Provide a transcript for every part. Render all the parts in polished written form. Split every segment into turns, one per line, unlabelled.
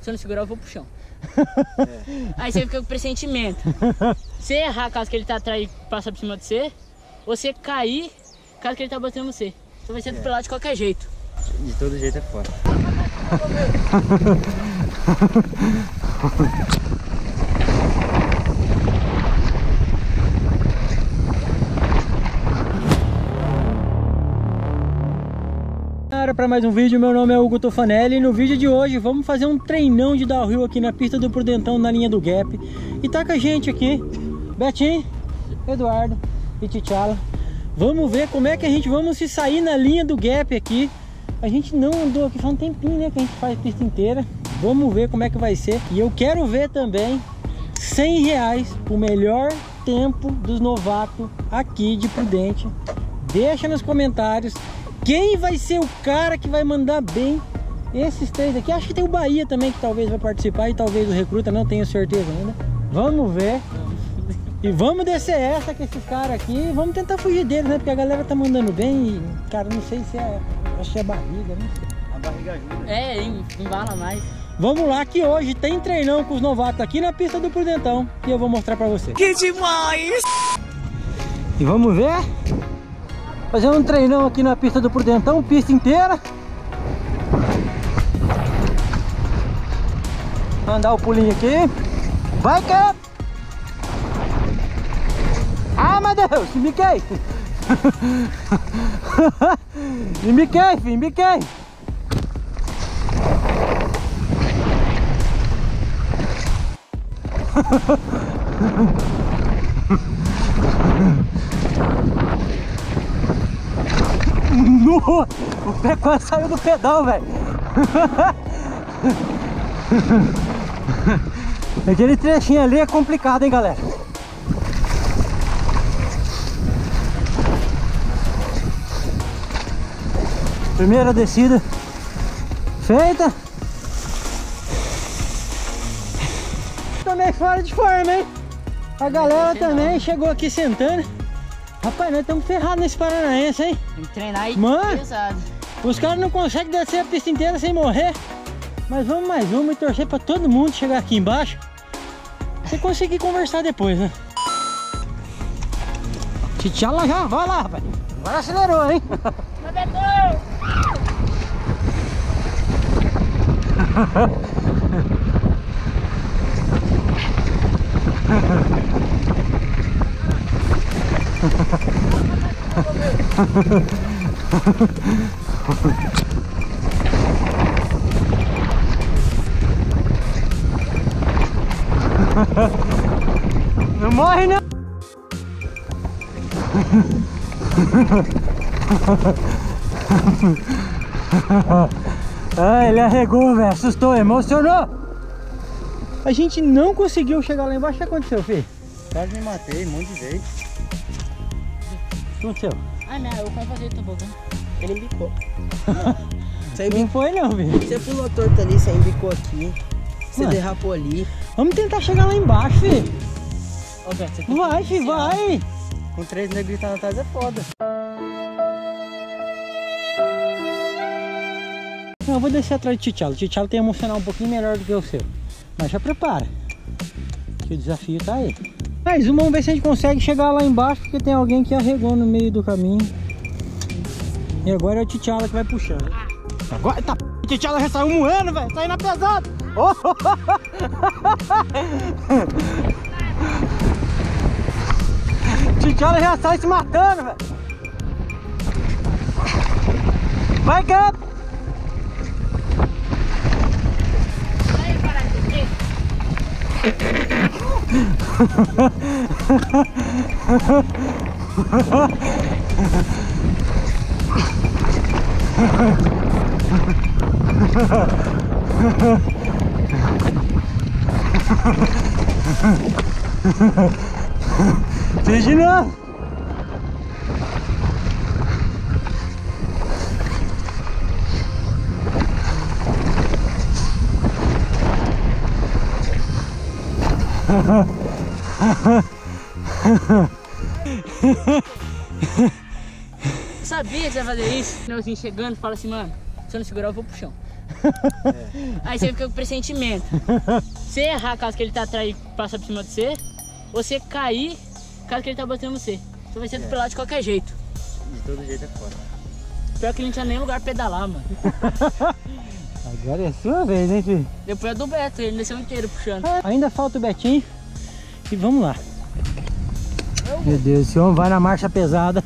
Se eu não segurar, eu vou pro chão. Aí você fica com pressentimento. Se errar, caso que ele tá atrás e passa por cima de você, ou você cair, caso que ele tá batendo você. Você vai ser atropelado de qualquer jeito.
De todo jeito é foda.
Para mais um vídeo, meu nome é Hugo Tofanelli e no vídeo de hoje vamos fazer um treinão de downhill aqui na pista do Prudentão, na linha do Gap. E tá com a gente aqui Betinho, Eduardo e T'Challa. Vamos ver como é que a gente vamos se sair na linha do Gap aqui. A gente não andou aqui faz um tempinho, né, que a gente faz a pista inteira. Vamos ver como é que vai ser. E eu quero ver também R$100 o melhor tempo dos novatos aqui de Prudente. Deixa nos comentários quem vai ser o cara que vai mandar bem esses três aqui. Acho que tem o Bahia também que talvez vai participar e talvez o Recruta, não tenho certeza ainda. Vamos ver. E vamos descer essa com esses caras aqui. Vamos tentar fugir deles, né? Porque a galera tá mandando bem e, cara, não sei se é... Acho que é barriga, não sei.
A barriga ajuda.
É, embala mais.
Vamos lá que hoje tem treinão com os novatos aqui na pista do Prudentão. E eu vou mostrar pra você.
Que demais!
E vamos ver. Fazendo um treinão aqui na pista do Prudentão, pista inteira. Mandar o pulinho aqui. Vai, cara! Ah, meu Deus! Embiquei! Embiquei, filho! Embiquei! No, o pé quase saiu do pedal, velho. Aquele trechinho ali é complicado, hein, galera. Primeira descida feita. Também fora de forma, hein? A galera também chegou aqui sentando. Rapaz, nós estamos ferrados nesse Paranaense, hein?
Tem que treinar aí pesado.
Os caras não conseguem descer a pista inteira sem morrer. Mas vamos mais uma e torcer pra todo mundo chegar aqui embaixo e conseguir conversar depois, né? T'Challa já, vai lá, rapaz. Agora acelerou, hein? Não morre, não! Ah, ele arregou, velho, assustou, emocionou! A gente não conseguiu chegar lá embaixo. O que aconteceu, filho?
Quase me matei um monte de vezes.
O que aconteceu?
Ah, não, eu quase fazer tobogã. Ele embicou.
Não foi não, filho.
Você pulou torto ali, você embicou aqui. Você derrapou ali.
Vamos tentar chegar lá embaixo, filho.
Ô, Beto, você tem que
Vai, filho, vai.
Com 3 negros gritando atrás é foda.
Não, eu vou descer atrás de T'Challa. O T'Challa tem emocional um pouquinho melhor do que o seu. Mas já prepara, que o desafio tá aí. Mais uma, vamos ver se a gente consegue chegar lá embaixo, porque tem alguém que arregou no meio do caminho. E agora é o T'Challa que vai puxando. Agora tá, o T'Challa já saiu moendo, velho. Tá indo pesado. Oh! T'Challa já sai se matando, velho. Vai, Gap! Fiz de novo.
Sabia que você ia fazer isso? Finalzinho chegando, fala assim, mano, se eu não segurar eu vou pro chão. Aí você fica com pressentimento. Você errar caso que ele tá atrás e passa por cima de você, ou você cair caso que ele tá batendo você. Você vai ser atropelado de qualquer jeito.
De todo jeito é foda.
Pior que ele não tinha nem lugar pra pedalar, mano.
Agora é sua vez, hein, filho?
Depois é do Beto, ele desceu inteiro puxando.
Ainda falta o Betinho. E vamos lá. Meu Deus, esse homem vai na marcha pesada.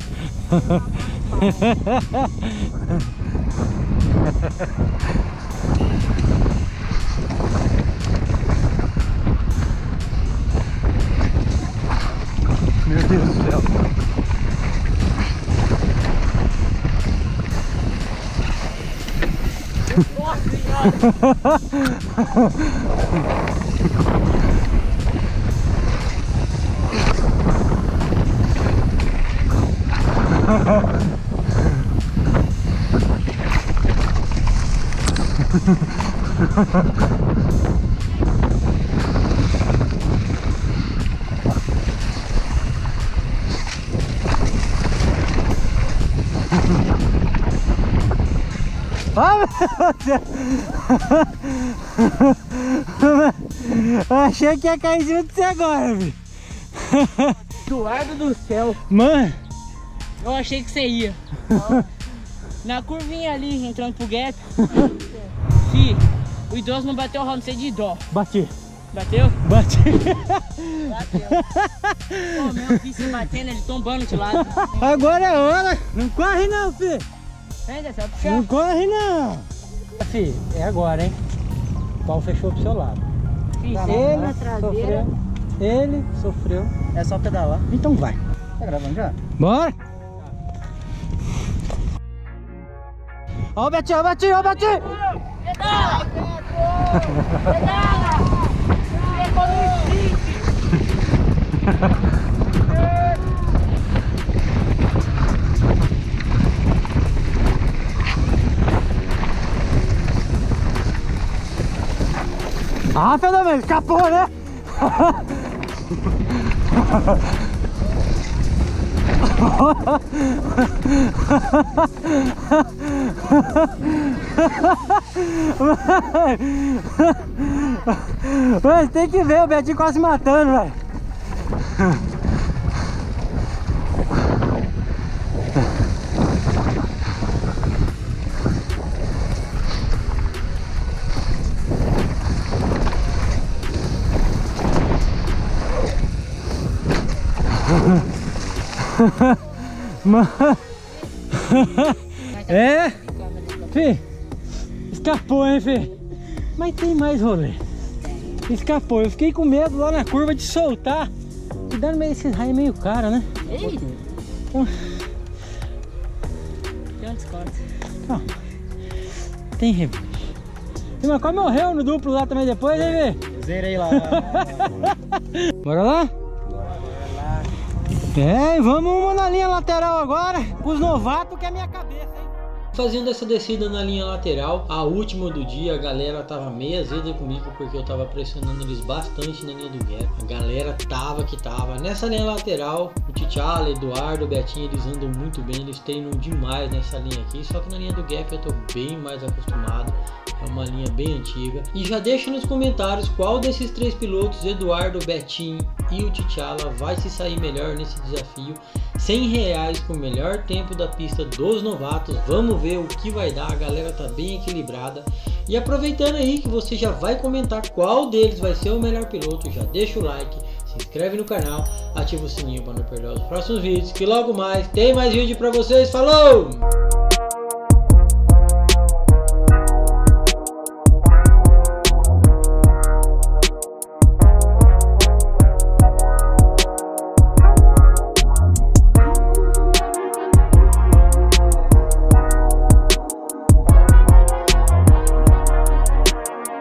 Meu Deus do céu.
Nossa senhora!
Ah, meu Deus! Eu achei que ia cair em cima de você agora, filho.
Eduardo do céu!
Mano!
Eu achei que você ia. Na curvinha ali, entrando pro gap. Fih, o idoso não bateu o round, não sei de dó.
Bati.
Bateu?
Bati.
Bateu. Pô, mesmo vi você batendo, ele tombando de lado.
Agora é hora. Não corre não, filho.
Ainda, você vai puxar?
Não corre não. Filho, é agora, hein? O pau fechou pro seu lado.
Fih,
Ele
na traseira.
sofreu. Ele sofreu.
É só pedalar.
Então vai.
Tá gravando já?
Bora! Ó o Betinho, ó o Betinho, ó o Betinho!
Pedala! Pedala! Pegou no sprint!
Ah, pelo menos, escapou, né? Mas tem que ver o Betinho quase matando, velho. É, fi, escapou, hein, fi? Mas tem mais rolê. Escapou, eu fiquei com medo lá na curva de soltar. E dando meio esse raio meio caro, né?
Ei!
Então,
Tem um desconto.
calma. Tem revanche. E mas quase morreu no duplo lá também depois, hein, fi?
Zerei lá.
Bora lá? É, e vamos uma na linha lateral agora, com os novatos, que é a minha cabeça, hein? Fazendo essa descida na linha lateral, a última do dia, a galera tava meio azeda comigo porque eu tava pressionando eles bastante na linha do gap. A galera tava que tava. Nessa linha lateral, o T'Challa, Eduardo, o Betinho, eles andam muito bem, eles treinam demais nessa linha aqui. Só que na linha do gap eu tô bem mais acostumado. É uma linha bem antiga. E já deixa nos comentários qual desses três pilotos, Eduardo, Betinho e o T'Challa, vai se sair melhor nesse desafio. R$100 com o melhor tempo da pista dos novatos. Vamos ver o que vai dar. A galera tá bem equilibrada. E aproveitando aí que você já vai comentar qual deles vai ser o melhor piloto, já deixa o like, se inscreve no canal, ativa o sininho para não perder os próximos vídeos, que logo mais tem mais vídeo para vocês. Falou!